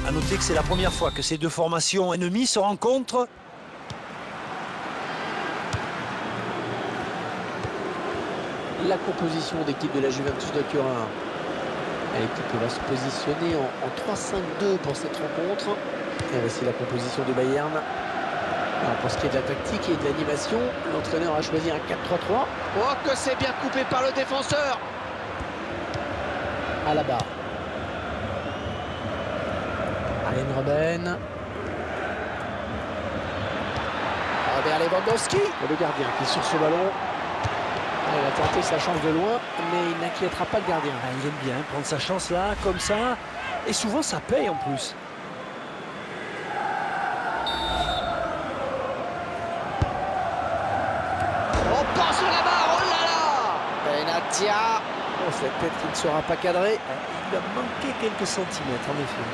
A noter que c'est la première fois que ces deux formations ennemies se rencontrent. La composition d'équipe de la Juventus de Turin. L'équipe va se positionner en 3-5-2 pour cette rencontre. Et voici la composition du Bayern. Alors pour ce qui est de la tactique et de l'animation, l'entraîneur a choisi un 4-3-3. Oh, que c'est bien coupé par le défenseur. Alaba. Arjen Robben. Robert Lewandowski. Et le gardien qui est sur ce ballon. Il va tenter sa chance de loin, mais il n'inquiétera pas le gardien. Il aime bien prendre sa chance là, comme ça. Et souvent, ça paye en plus. On part sur la barre, oh là là! Benatia. Oh, cette tête qui ne sera pas cadrée. Il a manqué quelques centimètres, en effet.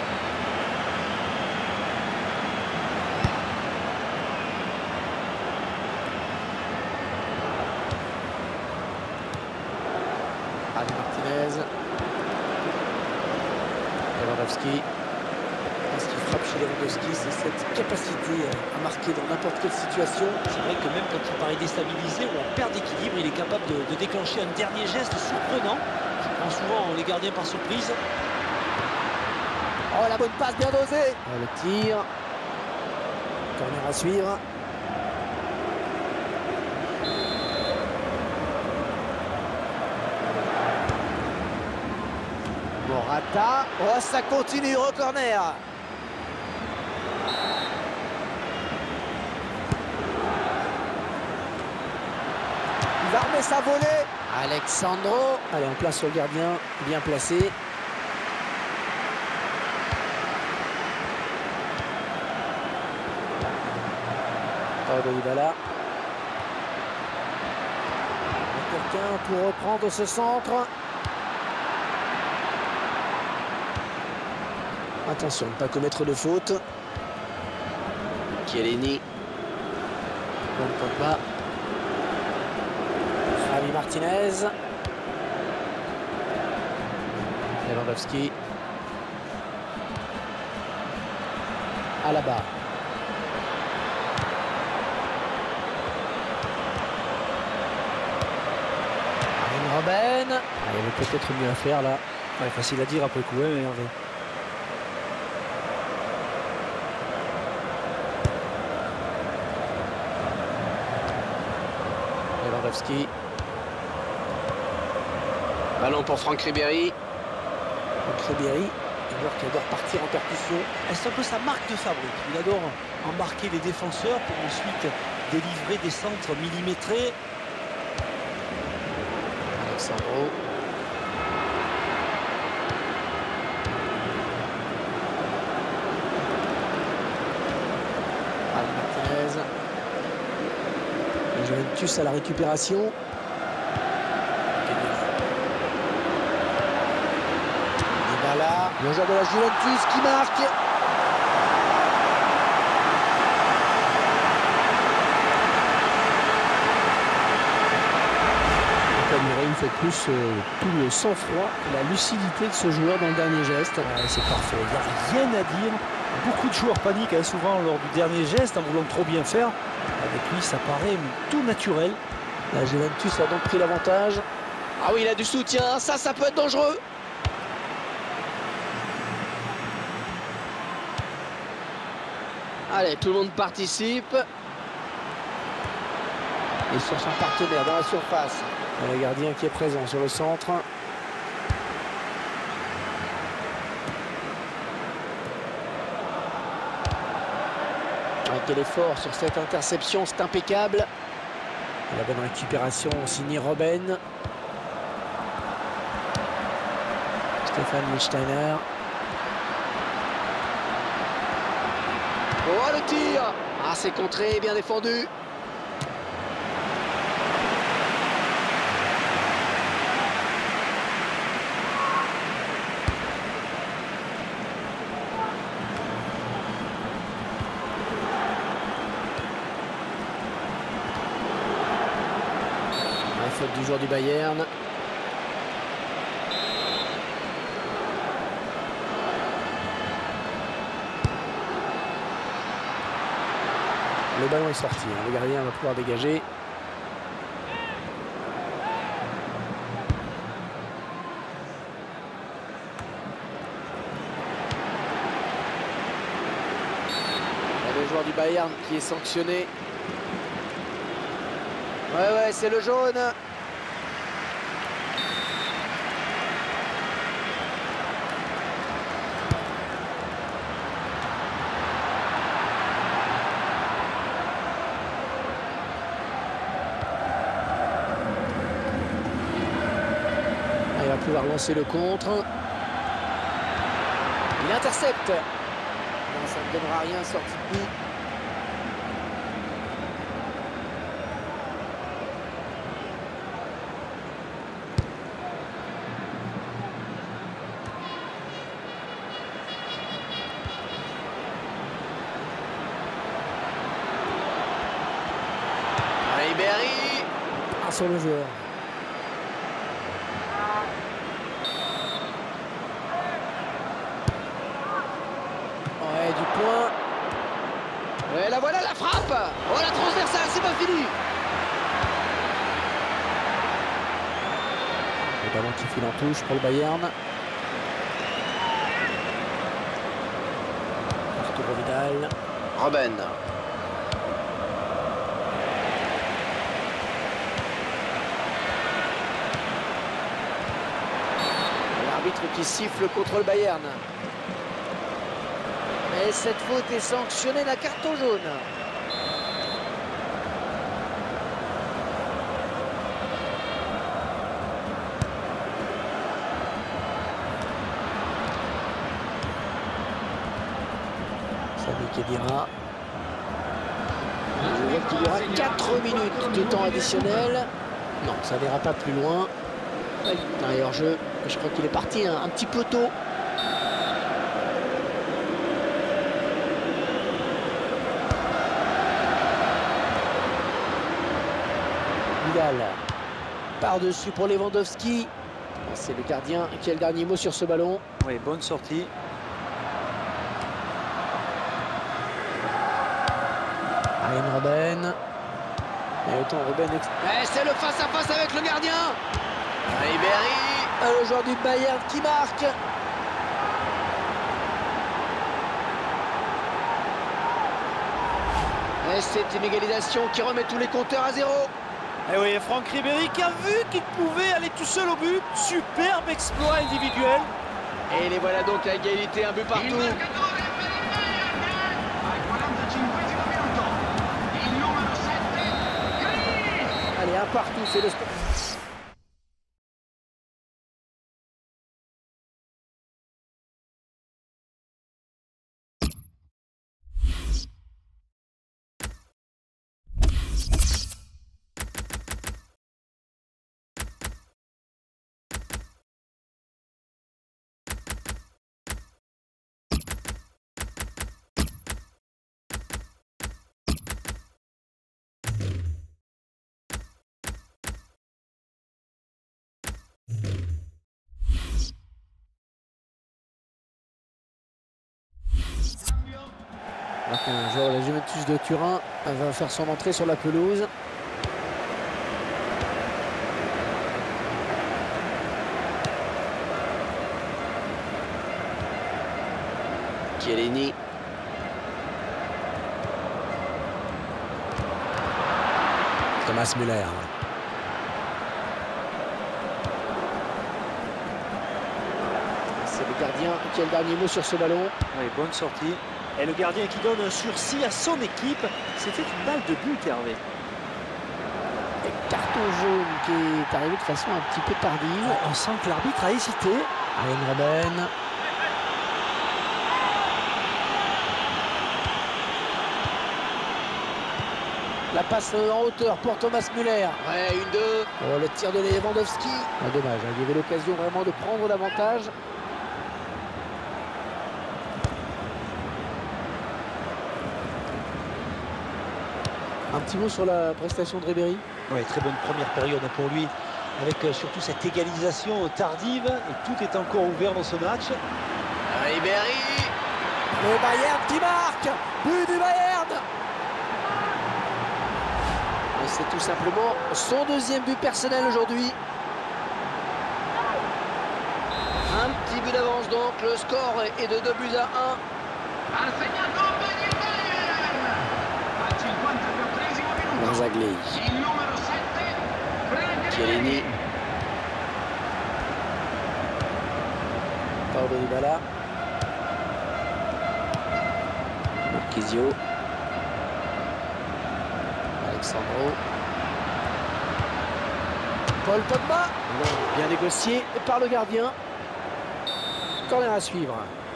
Martinez. Lewandowski. Ce qui frappe chez Lewandowski, c'est cette capacité à marquer dans n'importe quelle situation. C'est vrai que même quand il paraît déstabilisé ou en perte d'équilibre, il est capable de déclencher un dernier geste surprenant. Je prends souvent les gardiens par surprise. Oh, la bonne passe bien dosée. Le tir. Corner à suivre. Morata. Oh, ça continue au corner. Il va remettre sa volée. Alexandro. Allez, en place sur le gardien. Bien placé. Paulo Dybala. Quelqu'un pour reprendre ce centre. Attention, ne pas commettre de faute. Chiellini. Bon Pogba. Javi Martinez. Lewandowski. Alaba. Arjen Robben. Il y avait peut-être mieux à faire là. Ouais, facile à dire après coup, hein, Hervé. Lewandowski. Ballon pour Franck Ribéry. Franck Ribéry, un joueur qui adore partir en percussion. C'est un peu sa marque de fabrique. Il adore embarquer les défenseurs pour ensuite délivrer des centres millimétrés. Alexandro. Martinez. Le Juventus à la récupération. Dybala, le joueur de la Juventus qui marque. Une fois de plus, tout le sang-froid, la lucidité de ce joueur dans le dernier geste. Ouais, c'est parfait, il n'y a rien à dire. Beaucoup de joueurs paniquent hein, souvent lors du dernier geste en voulant trop bien faire. Avec lui, ça paraît tout naturel. La Juventus a donc pris l'avantage. Ah oui, il a du soutien, ça peut être dangereux. Allez, tout le monde participe. Et sur son partenaire dans la surface. Le gardien qui est présent sur le centre. Quel effort sur cette interception, c'est impeccable. La bonne récupération signée Robben. Stéphane Lichtsteiner. Oh, le tir! Ah, c'est contré, bien défendu. Faute du joueur du Bayern. Le ballon est sorti, hein. Le gardien va pouvoir dégager. Le joueur du Bayern qui est sanctionné. Ouais, c'est le jaune. Il va pouvoir lancer le contre. Il intercepte. Non, ça ne donnera rien, sortie de but. Ribéry sur le joueur. Ouais, du point. Et là voilà la frappe. Oh, la transversale, c'est pas fini. Le ballon qui file en touche pour le Bayern. Arturo Vidal. Robben. L'arbitre qui siffle contre le Bayern. Et cette faute est sanctionnée d'un carton jaune. Sami Khedira. Je vois qu'il y aura 4 minutes de temps additionnel. Non, ça n'ira pas plus loin. Derrière jeu, je crois qu'il est parti un petit peu tôt. Vidal par-dessus pour Lewandowski. C'est le gardien qui a le dernier mot sur ce ballon. Oui, bonne sortie. Arjen Robben. Et autant Robben. C'est le face-à-face avec le gardien. Ribéry, le joueur du Bayern qui marque. Et c'est une égalisation qui remet tous les compteurs à zéro. Et oui, Franck Ribéry qui a vu qu'il pouvait aller tout seul au but. Superbe exploit individuel. Et les voilà donc à égalité, un but partout. Allez, un partout, c'est le score. Alors qu'un joueur de la Juventus de Turin va faire son entrée sur la pelouse. Chiellini. Thomas Müller. C'est le gardien qui a le dernier mot sur ce ballon. Oui, bonne sortie. Et le gardien qui donne un sursis à son équipe. C'était une balle de but, Hervé. Et carton jaune qui est arrivé de façon un petit peu tardive. On sent que l'arbitre a hésité. Arjen Robben. La passe en hauteur pour Thomas Müller. Ouais, 1-2. Oh, le tir de Lewandowski. Ah, dommage, il y avait l'occasion vraiment de prendre l'avantage. Un petit mot sur la prestation de Ribéry. Oui, très bonne première période pour lui, avec surtout cette égalisation tardive. Et tout est encore ouvert dans ce match. Ribéry. Le Bayern qui marque. But du Bayern. C'est tout simplement son deuxième but personnel aujourd'hui. Un petit but d'avance donc, le score est de 2-1. Barzagli. Chiellini. Paulo Dybala. Marchisio. Alexandro. Paul Pogba. Bien négocié par le gardien. Corner à suivre.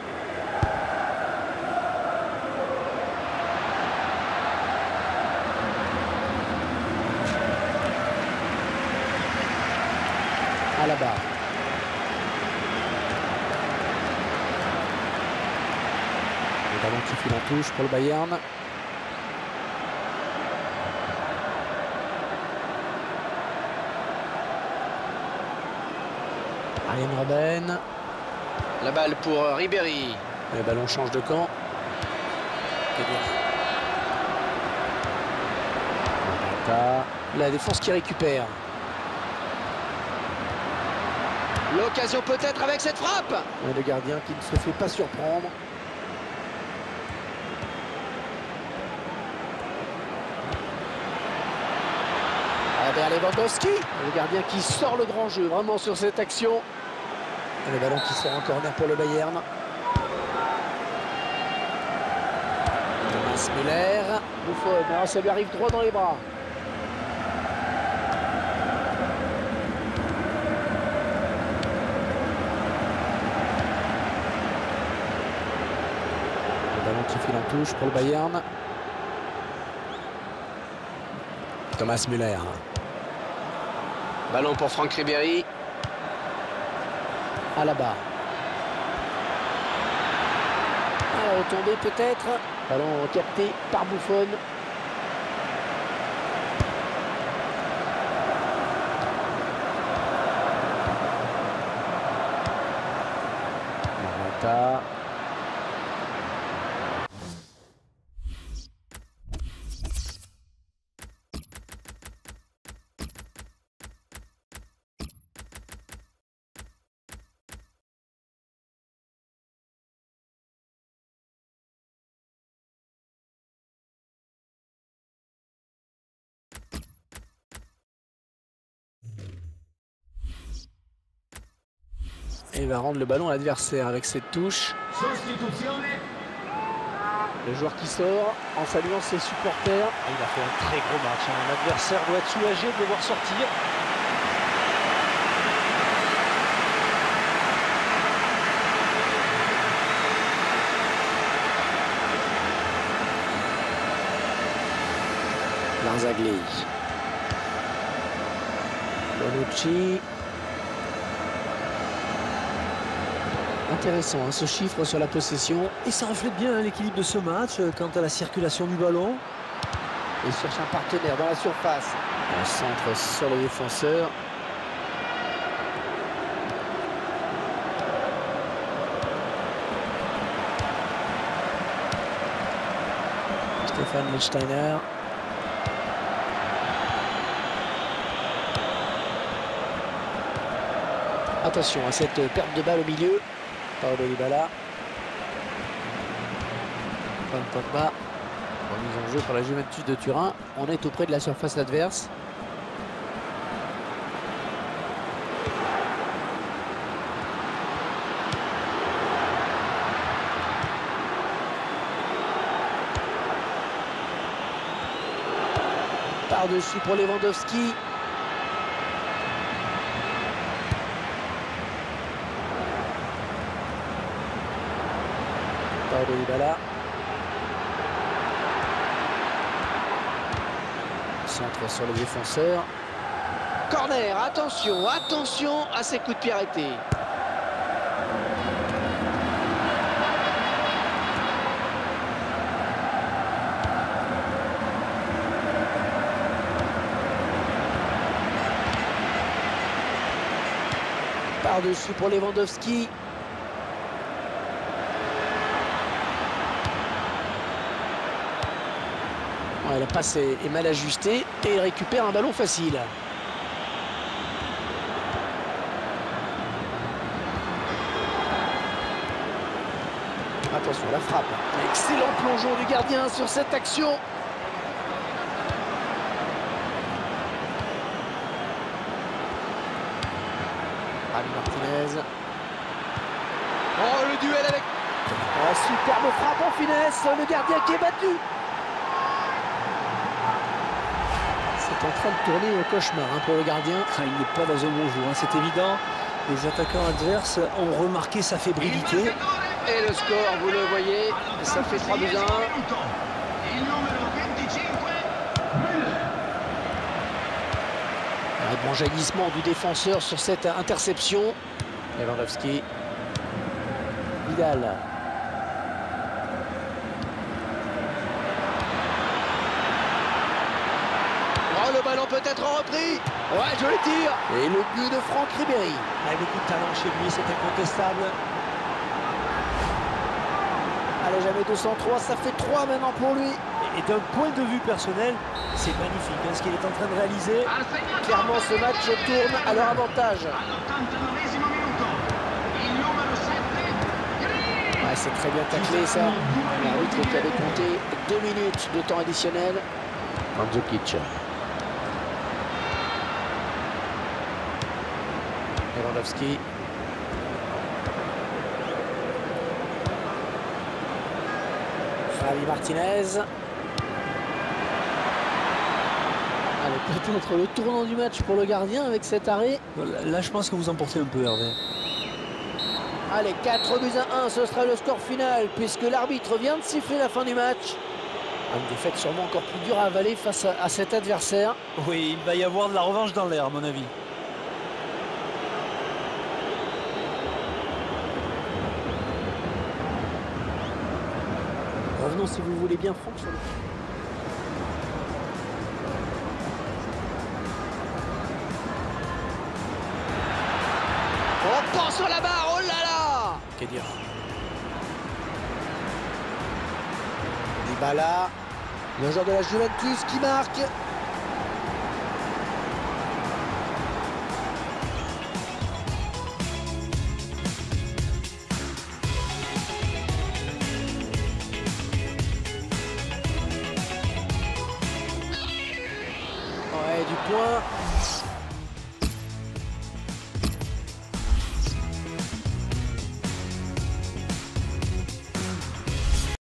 À la barre. Le ballon qui file en touche pour le Bayern. Arjen Robben. La balle pour Ribéry. Le ballon change de camp. La défense qui récupère. L'occasion peut-être avec cette frappe. Et le gardien qui ne se fait pas surprendre. Robert Lewandowski. Le gardien qui sort le grand jeu vraiment sur cette action. Et le ballon qui sort en corner pour le Bayern. Thomas Müller. Buffon, ça lui arrive droit dans les bras. Le ballon qui file en touche pour le Bayern. Thomas Müller. Ballon pour Franck Ribéry. À la barre. À la retombée peut-être. Ballon capté par Buffon. Morata. Et il va rendre le ballon à l'adversaire avec cette touche. Le joueur qui sort en saluant ses supporters. Il a fait un très gros match. L'adversaire doit être soulagé de le voir sortir. Barzagli. Bonucci. Intéressant hein, ce chiffre sur la possession. Et ça reflète bien l'équilibre de ce match quant à la circulation du ballon. Il cherche un partenaire dans la surface. Un centre sur le défenseur. Stéphane Lichtsteiner. Attention à cette perte de balle au milieu. Paulo Dybala. Paul Pogba. Remise en jeu par la Juventus de Turin. On est auprès de la surface adverse. Par-dessus pour Lewandowski. Paulo Dybala. Centre sur le défenseur. Corner, attention, attention à ces coups de pied arrêtés. Par-dessus pour Lewandowski. Ouais, la passe est mal ajustée et il récupère un ballon facile. Attention, la frappe. Excellent plongeon du gardien sur cette action. Javi Martinez. Oh, le duel avec... Oh, superbe frappe en finesse. Le gardien qui est battu. C'est en train de tourner au cauchemar pour le gardien. Il n'est pas dans un bon jour, hein, c'est évident. Les attaquants adverses ont remarqué sa fébrilité. Et le score, vous le voyez, ça fait 3-1. Un bon jaillissement du défenseur sur cette interception. Lewandowski. Vidal. Oh, le ballon peut être repris. Ouais, je le tire. Et le but de Franck Ribéry. Avec beaucoup de talent chez lui, c'est incontestable. Allez, jamais 203, ça fait 3 maintenant pour lui. Et d'un point de vue personnel, c'est magnifique hein, ce qu'il est en train de réaliser. Clairement, ce match tourne à leur avantage. Ouais, c'est très bien taclé ça. L'arbitre qui avait compté 2 minutes de temps additionnel. Mandzukic. Lewandowski. Javi Martinez. Allez, peut-être le tournant du match pour le gardien avec cet arrêt. Là, je pense que vous emportez un peu, Hervé. Allez, 4-1, ce sera le score final puisque l'arbitre vient de siffler la fin du match. Une défaite sûrement encore plus dure à avaler face à cet adversaire. Oui, il va y avoir de la revanche dans l'air, à mon avis. Revenons, si vous voulez bien, Franck, sur le... Oh, pense sur la barre, oh là là! Qu'est-ce dire? Dybala, le joueur de la Juventus qui marque.